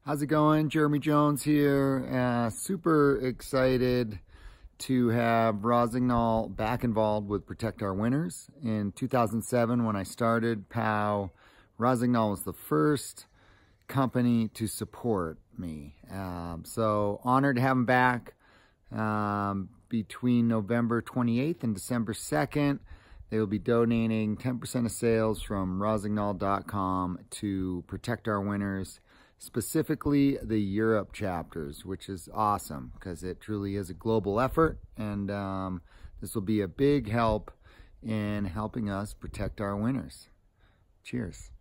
How's it going? Jeremy Jones here. Super excited to have Rossignol back involved with Protect Our Winners. In 2007, when I started POW, Rossignol was the first company to support me. So honored to have them back between November 28th and December 2nd. They will be donating 10% of sales from rossignol.com to Protect Our Winners, specifically the Europe chapters, which is awesome because it truly is a global effort, and this will be a big help in helping us protect our winners. Cheers.